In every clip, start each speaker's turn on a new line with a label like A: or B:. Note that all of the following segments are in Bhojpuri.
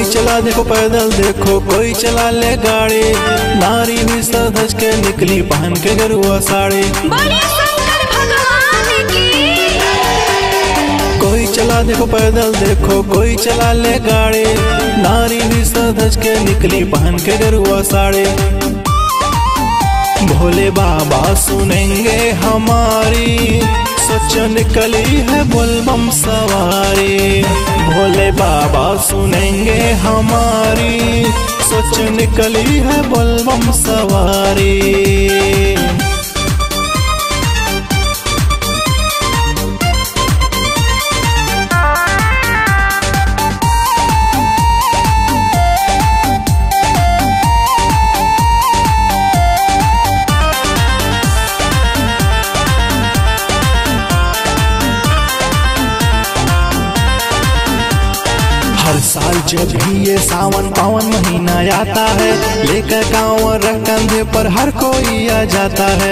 A: चला देखो पैदल, देखो कोई चला ले गाड़ी, नारी भी सज धज के निकली पहन के गेरुआ साड़ी। कोई चला देखो पैदल, देखो कोई चला ले गाड़ी, नारी भी सज धज के निकली पहन के गेरुआ साड़ी। भोले बाबा सुनेंगे हमारी, सोच निकली है बोलबम सवारी। भोले बाबा सुनेंगे हमारी, सोच निकली है बोलबम सवारी। हर साल जब भी ये सावन पावन महीना आता है, लेकर कांवर कंधे पर हर कोई आ जाता है।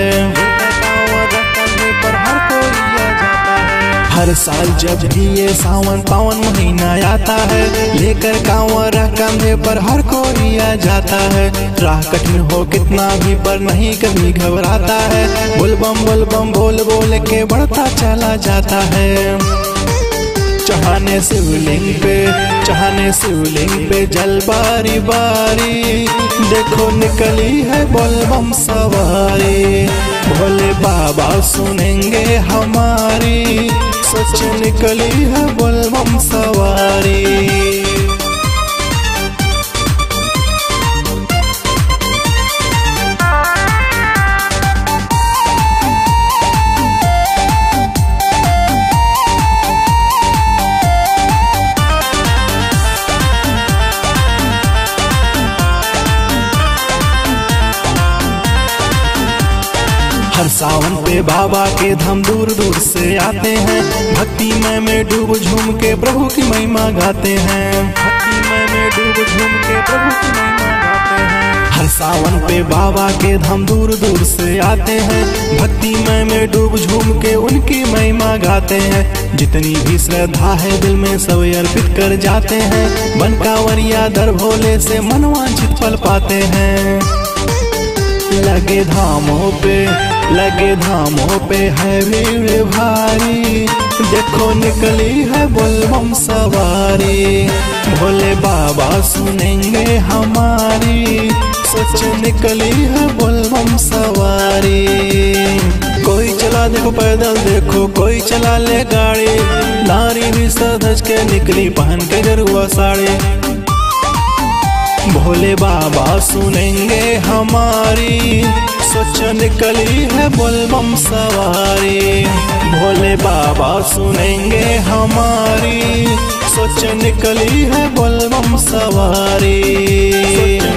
A: हर साल जब भी ये सावन पावन महीना आता है, लेकर कांवर कंधे पर हर कोई आ जाता है। राह कठिन हो कितना भी पर नहीं कभी घबराता है, बोलबम बोलबम बोल बोल के बढ़ता चला जाता है। चढ़ाने शिवलिंग पे जल बारी बारी, देखो निकली है बोलबम सवारी। भोले बाबा सुनेंगे हमारी, सोच निकली है बोलबम सवारी। हर सावन पे बाबा के धाम दूर दूर से आते हैं, भक्ति में डूब झूम के प्रभु की महिमा गाते हैं। हर सावन पे बाबा के धाम दूर दूर से आते हैं, भक्ति में डूब झूम के उनकी महिमा गाते हैं। जितनी भी श्रद्धा है दिल में सब अर्पित कर जाते हैं, बन कांवरिया दर भोले से मनवांछित फल पाते हैं। लगे धामों पे है भीड़ भारी, देखो निकली है बोलबम सवारी। भोले बाबा सुनेंगे हमारी, सोच निकली है बोलबम सवारी। कोई चला देखो पैदल, देखो कोई चला ले गाड़ी, नारी भी सज धज के निकली पहन के गेरुआ साड़ी। भोले बाबा सुनेंगे हमारी, सोच निकली है बोलबम सवारी। भोले बाबा सुनेंगे हमारी, सोच निकली है बोलबम सवारी।